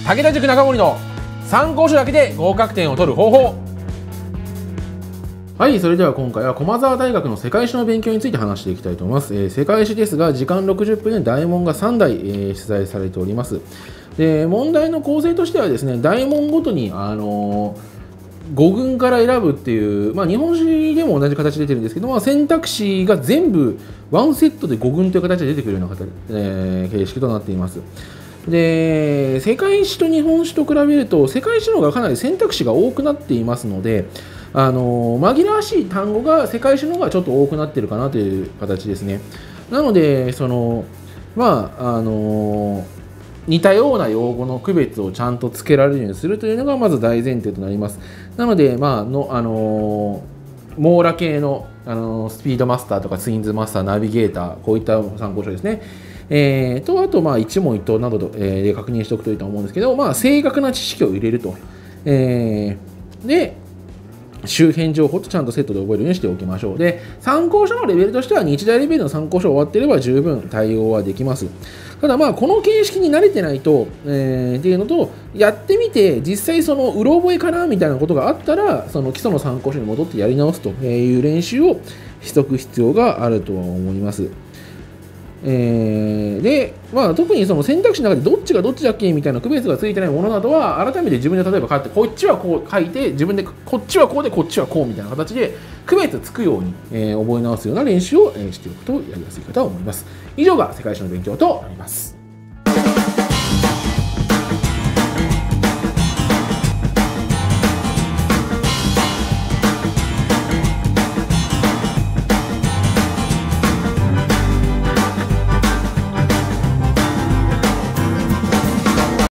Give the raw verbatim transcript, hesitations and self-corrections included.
武田塾中森の参考書だけで合格点を取る方法。はい、それでは今回は駒澤大学の世界史の勉強について話していきたいと思います。えー、世界史ですが、時間ろくじゅっぷんで大問がさん題、えー、出題されております。で、問題の構成としてはですね、大問ごとに、あのー、ご軍から選ぶっていう、まあ、日本史でも同じ形で出てるんですけど、まあ、選択肢が全部ワンセットでご軍という形で出てくるような形、えー、形式となっています。で、世界史と日本史と比べると、世界史の方がかなり選択肢が多くなっていますので、あの紛らわしい単語が世界史の方がちょっと多くなっているかなという形ですね。なので、そのまああの似たような用語の区別をちゃんとつけられるようにするというのがまず大前提となります。なので、まあのあの網羅系の、あのスピードマスターとかツインズマスター、ナビゲーター、こういった参考書ですね。えー、とあと、まあ、一問一答などで確認しておくといいと思うんですけど、まあ、正確な知識を入れると。えー、で周辺情報とちゃんとセットで覚えるようにしておきましょう。で、参考書のレベルとしては日大レベルの参考書終わっていれば十分対応はできます。ただまあこの形式に慣れてないと、えー、っていうのと、やってみて実際そのうろ覚えかなみたいなことがあったら、その基礎の参考書に戻ってやり直すという練習をしておく必要があるとは思います。えー、で、まあ、特にその選択肢の中でどっちがどっちだっけみたいな区別がついてないものなどは改めて自分で例えば書いて、こっちはこう書いて自分でこっちはこうでこっちはこうみたいな形で区別つくように、えー、覚え直すような練習を、えー、しておくとやりやすいかと思います。以上が世界史の勉強となります。